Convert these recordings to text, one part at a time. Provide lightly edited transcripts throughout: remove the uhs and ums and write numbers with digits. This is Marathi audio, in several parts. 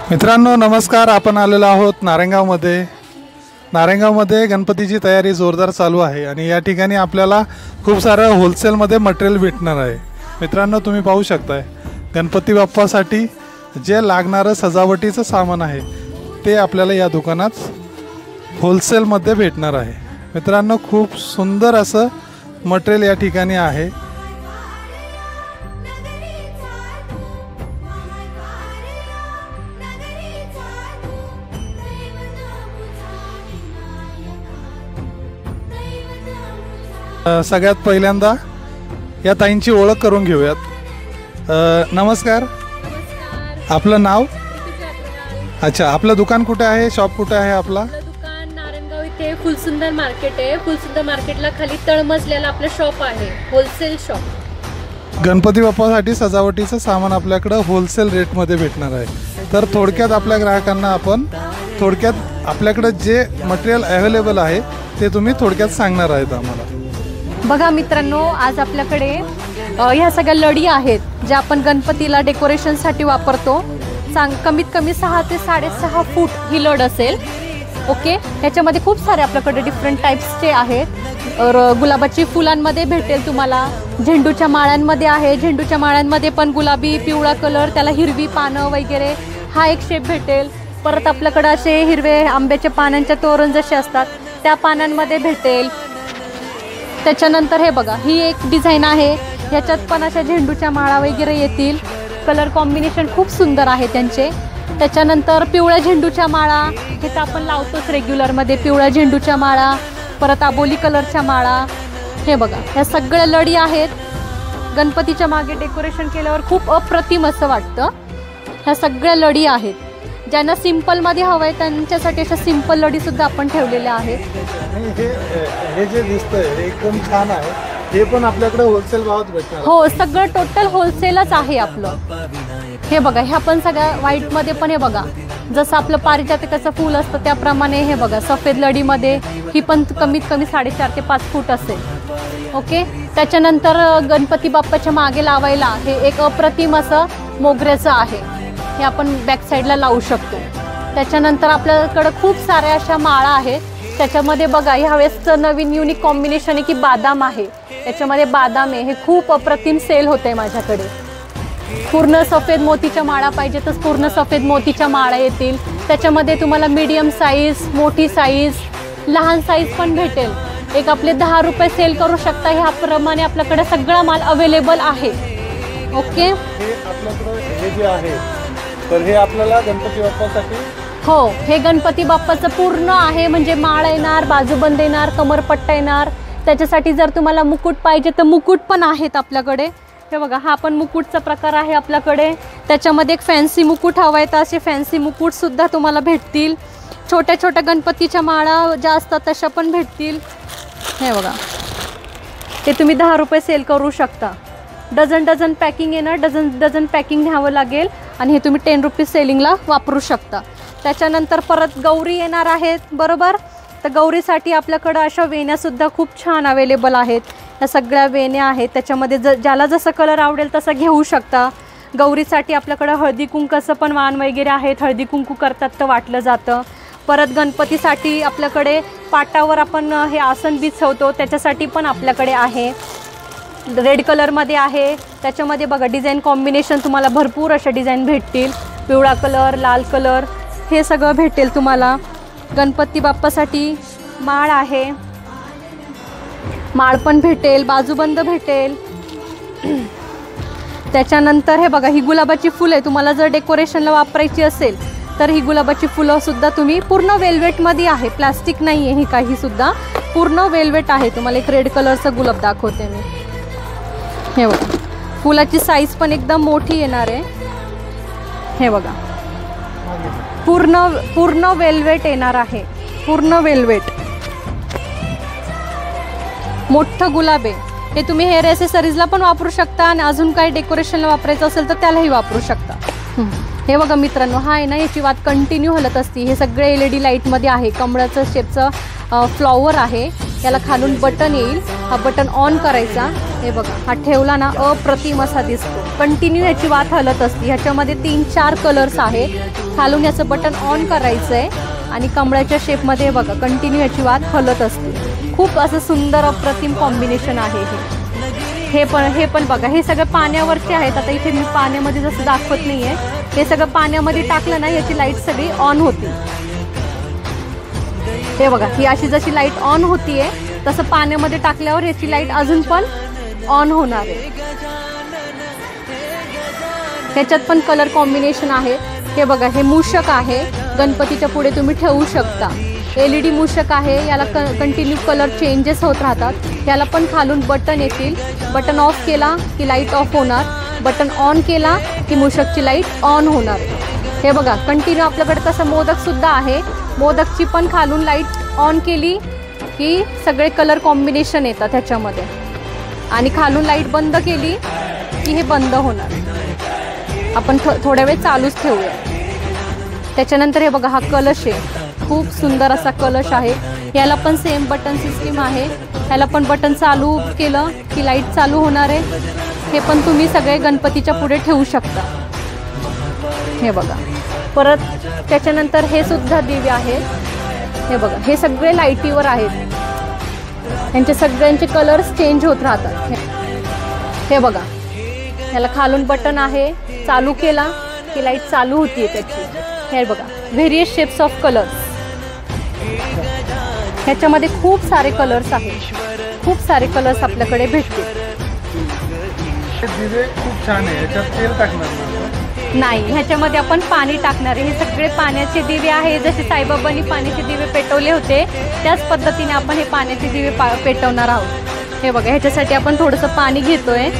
मित्रांनो नमस्कार, आपण आलेलो आहोत नारायणगावमध्ये। नारायणगावमध्ये गणपतीची तयारी जोरदार चालू आहे आणि या ठिकाणी आपल्याला खूप सारं होलसेलमध्ये मटेरियल भेटणार आहे। मित्रांनो तुम्ही पाहू शकताय गणपती बाप्पासाठी जे लागणारं सजावटीचं सामान आहे ते आपल्याला या दुकानात होलसेलमध्ये भेटणार आहे। मित्रांनो खूप सुंदर असं मटेरियल या ठिकाणी आहे। सगळ्यात पहिल्यांदा या ताईंची ओळख करून घेऊयात। नमस्कार, आपलं नाव? अच्छा, आपलं दुकान कुठे आहे, शॉप कुठे आहे आपला? दुकान नारायणगाव इथे फुलसुंदर मार्केट आहे। फुलसुंदर मार्केटला खाली तळमजल्याला आपलं शॉप आहे, होलसेल शॉप। गणपती बाप्पासाठी सजावटीचं सामान आपल्याकडे होलसेल रेटमध्ये भेटणार आहे। तर थोडक्यात आपल्या ग्राहकांना आपण थोडक्यात आपल्याकडे जे मटेरियल अवेलेबल आहे ते तुम्ही थोडक्यात सांगणार आहेत आम्हाला। बघा मित्रांनो, आज आपल्याकडे ह्या सगळ्या लढी आहेत ज्या आपण गणपतीला डेकोरेशनसाठी वापरतो। कमीत कमी 6 ते 6.5 फूट ही लढ असेल। ओके, ह्याच्यामध्ये खूप सारे आपल्याकडे डिफरंट टाईप्सचे आहेत। गुलाबाची फुलांमध्ये भेटेल तुम्हाला, झेंडूच्या माळ्यांमध्ये आहे, झेंडूच्या माळ्यांमध्ये पण गुलाबी पिवळा कलर, त्याला हिरवी पानं वगैरे हा एक शेप भेटेल। परत आपल्याकडे असे हिरवे आंब्याच्या पानांच्या तोरण जसे असतात त्या पानांमध्ये भेटेल। त्याच्यानंतर हे बघा, ही एक डिझाईन आहे, ह्याच्यात पण अशा झेंडूच्या माळा वगैरे येतील। कलर कॉम्बिनेशन खूप सुंदर आहे त्यांचे। त्याच्यानंतर पिवळ्या झेंडूच्या माळा, हे तर आपण लावतोच रेग्युलरमध्ये, पिवळ्या झेंडूच्या माळा, परत आबोली कलरच्या माळा। हे बघा, ह्या सगळ्या लढी आहेत। गणपतीच्या मागे डेकोरेशन केल्यावर खूप अप्रतिम असं वाटतं। ह्या सगळ्या लढी आहेत। ज्यांना सिंपलमध्ये हवं आहे त्यांच्यासाठी अशा सिंपल लढीसुद्धा आपण ठेवलेल्या आहेत। हे जे दिसतंय हे एकदम छान आहे, हे पण आपल्याकडे होलसेल भावात भेटणार? हो, सगळं टोटल होलसेलच आहे आपलं। हे बघा, ह्या पण सगळ्या व्हाईटमध्ये पण हे बघा, जसं आपलं पारिजातकाचं फूल असतं त्याप्रमाणे हे बघा सफेद लढीमध्ये ही पण कमीत कमी 4.5 ते 5 फूट असेल। ओके, त्याच्यानंतर गणपती बाप्पाच्या मागे लावायला हे एक अप्रतिम असं मोगऱ्याचं आहे, हे आपण बॅक साईडला लावू शकतो। त्याच्यानंतर आपल्याकडे खूप साऱ्या अशा माळा आहेत। त्याच्यामध्ये बघा ह्यावेळेसचं नवीन युनिक कॉम्बिनेशन आहे की बादाम आहे, याच्यामध्ये बादाम आहे, हे खूप अप्रतिम सेल होते माझ्याकडे। पूर्ण सफेद मोतीच्या माळा पाहिजे तर पूर्ण सफेद मोतीच्या माळा येतील। त्याच्यामध्ये तुम्हाला मीडियम साईज, मोठी साईज, लहान साईज पण भेटेल। एक आपले 10 रुपये सेल करू शकता, ह्याप्रमाणे आपल्याकडे सगळा माल अवेलेबल आहे। ओके, हे आपल्याकडे हे जे आहे तर हे आपल्याला गणपती बाप्पासाठी, हो, हे गणपती बाप्पाचं पूर्ण आहे, म्हणजे माळ येणार, बाजूबंद येणार, कमरपट्टा येणार। त्याच्यासाठी जर तुम्हाला मुकुट पाहिजे तर मुकुट पण आहेत आपल्याकडे। हे बघा, हा पण मुकुटचा प्रकार आहे आपल्याकडे। त्याच्यामध्ये एक फॅन्सी मुकुट हवा आहे तर असे फॅन्सी मुकुटसुद्धा तुम्हाला भेटतील। छोट्या छोट्या गणपतीच्या माळा ज्या असतात तशा पण भेटतील। हे बघा, ते तुम्ही 10 रुपये सेल करू शकता। डझन पॅकिंग येणार, डझन पॅकिंग न्यावं लागेल आणि हे तुम्ही 10 रुपीज सेलिंगला वापरू शकता। त्याच्यानंतर परत गौरी येणार आहेत, बरोबर? तर गौरीसाठी आपल्याकडं अशा वेण्यासुद्धा खूप छान अवेलेबल आहेत। ह्या सगळ्या वेण्या आहेत, त्याच्यामध्ये ज्याला जसं कलर आवडेल तसं घेऊ शकता। गौरीसाठी आपल्याकडं हळदी कुंकाचं पण वाण वगैरे आहेत, हळदी कुंकू करतात तर वाटलं जातं। परत गणपतीसाठी आपल्याकडे पाटावर आपण हे आसन बिछवतो त्याच्यासाठी पण आपल्याकडे आहे, रेड कलरमध्ये आहे। त्याच्यामध्ये बघा डिझाईन कॉम्बिनेशन तुम्हाला भरपूर अशा डिझाईन भेटतील, पिवळा कलर, लाल कलर, हे सगळं भेटेल तुम्हाला। गणपती बाप्पासाठी माळ आहे, माळ पण भेटेल, बाजूबंद भेटेल। त्याच्यानंतर हे बघा, ही गुलाबाची फुलं आहे, तुम्हाला जर डेकोरेशनला वापरायची असेल तर ही गुलाबाची फुलंसुद्धा तुम्ही पूर्ण वेल्वेटमध्ये आहे, प्लास्टिक नाही आहे, ही काहीसुद्धा पूर्ण वेल्वेट आहे। तुम्हाला एक रेड कलरचा गुलाब दाखवते मी। हे बघा, फुलाची साईज पण एकदम मोठी येणार आहे। हे बघा, पूर्ण वेल्वेट येणार आहे, पूर्ण वेल्वेट, मोठं गुलाब आहे। हे तुम्ही हेअर ॲसेसरीजला पण वापरू शकता आणि अजून काही डेकोरेशनला वापरायचं असेल तर त्यालाही वापरू शकता। हे बघा मित्रांनो, हा आहे ना, याची वात कंटिन्यू हलत असते। हे सगळे LED लाईटमध्ये आहे, कमळाचं शेपचं फ्लॉवर आहे। याला खालून बटन येईल, हा बटन ऑन करायचा. हे बघा, हा ठेवला ना अप्रतिम असा दिसतो. कंटिन्यू याची वात हलत असते. ह्याच्यामध्ये 3-4 कलर्स आहेत. खालून याचं बटन ऑन करायचं आहे आणि कमळाच्या शेपमध्ये बघा कंटिन्यू याची वात हलत असते. खूप असं सुंदर अप्रतिम कॉम्बिनेशन आहे हे पण बघा, हे सगळं पाण्यावरचे आहेत. आता इथे मी पाण्यामध्ये जसं दाखवत नाही आहे, हे सगळं पाण्यामध्ये टाकलं ना याची लाईट सगळी ऑन होती. हे बघा, ही अशी जशी लाईट ऑन होतीये तसं पाण्यामध्ये टाकल्यावर याची लाईट अजून पण ऑन होणार आहे. ह्याच्यात पण कलर कॉम्बिनेशन आहे. हे बघा, हे मूषक आहे, गणपतीच्या पुढे तुम्ही ठेवू शकता. LED मूषक आहे, याला कंटिन्यू कलर चेंजेस होत राहतात. याला पण खालून बटन येतील. बटन ऑफ केला की लाईट ऑफ होणार, बटन ऑन केला की मूषकची लाईट ऑन होणार. हे बघा, कंटिन्यू आपल्याकडे तसं मोदकसुद्धा आहे. मोदकची पण खालून लाईट ऑन केली की सगळे कलर कॉम्बिनेशन येतात ह्याच्यामध्ये, आणि खालून लाईट बंद केली की हे बंद होणार. आपण थोड्या वेळ चालूच ठेवूया. त्याच्यानंतर हे बघा, हा कलश आहे, खूप सुंदर असा कलश आहे. याला पण सेम बटन सिस्टीम आहे. याला पण बटन चालू केलं की लाईट चालू होणार आहे. हे पण तुम्ही सगळे गणपतीच्या पुढे ठेवू शकता. हे बघा, परत त्याच्यानंतर हे सुद्धा दिवे आहेत. हे बघा, हे सगळे लाईटीवर आहेत. यांचे सगळ्यांचे कलर्स चेंज होत राहतात. हे बघा, याला खालून बटन आहे, चालू केला की लाईट चालू होतीये त्याची. हे बघा, व्हेरियस शेप्स ऑफ कलर्स. ह्याच्यामध्ये खूप सारे कलर्स आहेत. खूप सारे कलर्स आपल्याकडे भेटतील. दिवे खूप छान आहे. याच्यात तेल टाकणार नाही, ह्याच्यामध्ये आपण पाणी टाकणार आहे. हे सगळे पाण्याचे दिवे आहे. जसे साईबाबांनी पाण्याचे दिवे पेटवले होते त्याच पद्धतीने आपण हे पाण्याचे दिवे पेटवणार आहोत. हे बघा, ह्याच्यासाठी आपण थोडंसं पाणी घेतोय.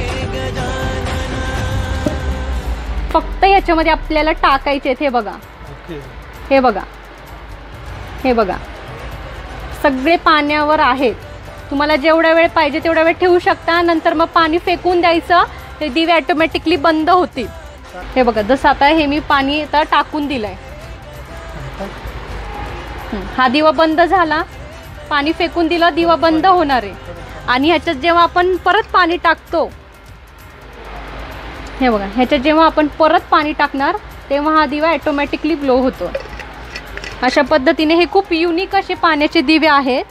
फक्त ह्याच्यामध्ये आपल्याला टाकायचे आहेत. हे बघा, हे बघा, हे बघा, सगळे पाण्यावर आहेत. तुम्हाला जेवढा वेळ पाहिजे तेवढा वेळ ठेवू शकता. नंतर मग पाणी फेकून द्यायचं, ते दिवे ऑटोमॅटिकली बंद होतील. हे बघा, जसं आता हे मी पाणी आता टाकून दिलंय. हा दिवा बंद झाला, पाणी फेकून दिलं, दिवा बंद होणार आहे. आणि ह्याच्यात जेव्हा आपण परत पाणी टाकतो, हे बघा, ह्याच्यात जेव्हा आपण परत पाणी टाकणार तेव्हा हा दिवा ऑटोमॅटिकली ग्लो होतो. अशा पद्धतीने हे खूप युनिक असे पाण्याचे दिवे आहेत.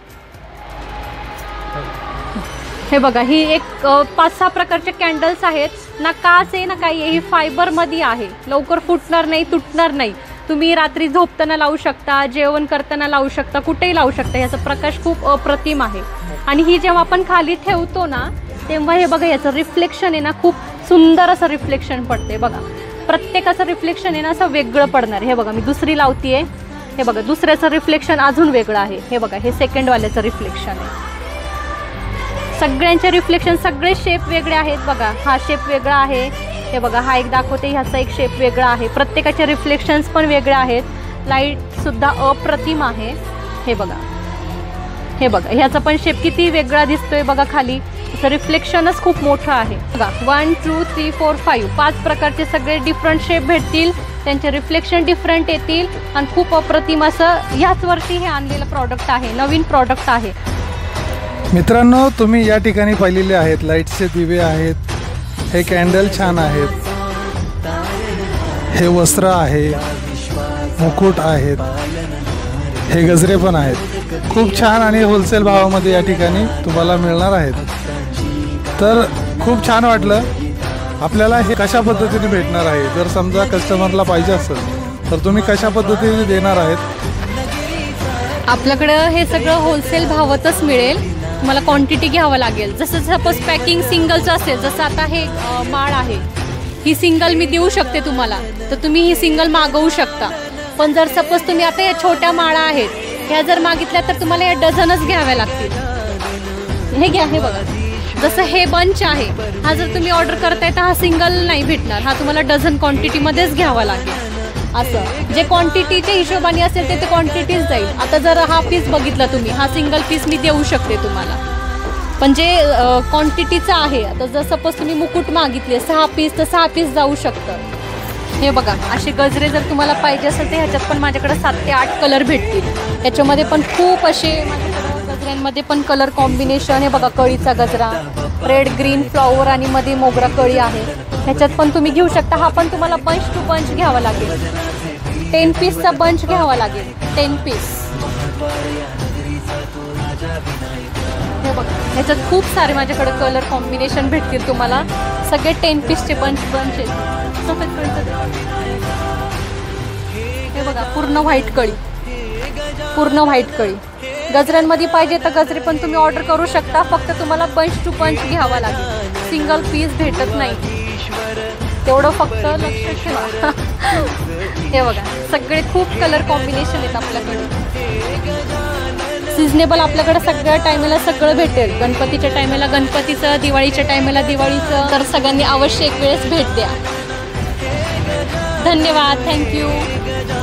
हे बघा, ही एक 5-6 प्रकारचे कॅन्डल्स आहेत. ना काच आहे ना काही आहे, ही फायबरमध्ये आहे. लवकर फुटणार नाही, तुटणार नाही. तुम्ही रात्री झोपताना लावू शकता, जेवण करताना लावू शकता, कुठेही लावू शकता. याचा प्रकाश खूप अप्रतिम आहे. आणि ही जेव्हा आपण खाली ठेवतो ना तेव्हा हे बघा, याचं रिफ्लेक्शन आहे ना, खूप सुंदर असं रिफ्लेक्शन पडते. बघा, प्रत्येकाचं रिफ्लेक्शन आहे ना असं वेगळं पडणार. हे बघा, मी दुसरी लावतीये. हे बघा, दुसऱ्याचं रिफ्लेक्शन अजून वेगळं आहे. हे बघा, हे सेकंडवाल्याचं रिफ्लेक्शन आहे. सगळ्यांचे रिफ्लेक्शन, सगळे शेप वेगळे आहेत. बघा, हा शेप वेगळा आहे. हे बघा, हा एक दाखवते, ह्याचा एक शेप वेगळा आहे. प्रत्येकाचे रिफ्लेक्शन्स पण वेगळे आहेत. लाईटसुद्धा अप्रतिम आहे. हे बघा, हे बघा, ह्याचा पण शेप किती वेगळा दिसतोय. बघा, खाली त्याचं रिफ्लेक्शनच खूप मोठं आहे. बघा, 1 2 3 4 5 5 प्रकारचे सगळे डिफरंट शेप भेटतील. त्यांचे रिफ्लेक्शन डिफरंट येतील आणि खूप अप्रतिम असं ह्याच वर्षी हे आणलेलं प्रॉडक्ट आहे, नवीन प्रॉडक्ट आहे. मित्रांनो, तुम्ही या ठिकाणी पाहिलेले आहेत लाईटचे दिवे आहेत, हे कॅन्डल छान आहेत, हे वस्त्र आहे, मुकुट आहेत, हे गजरे पण आहेत. खूप छान आणि होलसेल भावामध्ये या ठिकाणी तुम्हाला मिळणार आहेत. तर खूप छान वाटलं. आपल्याला हे कशा पद्धतीने भेटणार आहे, जर समजा कस्टमरला पाहिजे असेल तर तुम्ही कशा पद्धतीने देणार आहेत? आपल्याकडं हे सगळं होलसेल भावातच मिळेल. तुम्हाला क्वांटिटी घ्यावं लागेल. जसं सपोज पॅकिंग सिंगलचं असेल, जसं आता हे माळ आहे, ही सिंगल मी देऊ शकते तुम्हाला, तर तुम्ही ही सिंगल मागवू शकता. पण जर सपोज तुम्ही आता या छोट्या माळा आहेत, ह्या जर मागितल्या तर तुम्हाला या डझनच घ्याव्या लागतील. हे घ्या, हे बघा, जसं हे बंच आहे, हा जर तुम्ही ऑर्डर करताय तर हा सिंगल नाही भेटणार, हा तुम्हाला डझन क्वांटिटीमध्येच घ्यावा लागेल. असं जे क्वांटिटीच्या हिशोबाने असेल ते क्वांटिटीच जाईल. आता जर हा पीस बघितला तुम्ही, हा सिंगल पीस मी देऊ शकते तुम्हाला, पण जे क्वांटिटीचं आहे, आता जर सपोज तुम्ही मुकुट मागितले 6 पीस तर 6 पीस जाऊ शकतं. हे बघा, असे गजरे जर तुम्हाला पाहिजे असेल तर ह्याच्यात पण माझ्याकडे 7 ते 8 कलर भेटतील. याच्यामध्ये पण खूप असे माझ्याकडे गजऱ्यांमध्ये पण कलर कॉम्बिनेशन हे बघा, कळीचा गजरा, रेड ग्रीन फ्लॉवर आणि मध्ये मोगरा कळी आहे. ह्याच्यात पण तुम्ही घेऊ शकता. हा पण तुम्हाला बंच टू बंच घ्यावा लागेल. 10 पीसचा बंच घ्यावा लागेल. 10 पीस. हे बघा, ह्याच्यात खूप सारे माझ्याकडे कलर कॉम्बिनेशन भेटतील तुम्हाला. सगळे 10 पीसचे बंच आहेत. हे बघा, पूर्ण व्हाईट कळी, पूर्ण व्हाईट कळी. गजऱ्यांमध्ये पाहिजे तर गजरे पण तुम्ही ऑर्डर करू शकता. फक्त तुम्हाला बंच टू बंच घ्यावा लागेल. सिंगल पीस भेटत नाही, तेवढं फक्त लक्ष ठेवा. हे बघा, सगळे खूप कलर कॉम्बिनेशन आहेत आपल्याकडे. सिजनेबल आपल्याकडे सगळ्या टायमाला सगळं भेटेल. गणपतीच्या टायमाला गणपतीचं, दिवाळीच्या टायमाला दिवाळीचं. तर सगळ्यांनी अवश्य एक वेळेस भेट द्या. धन्यवाद. थँक्यू.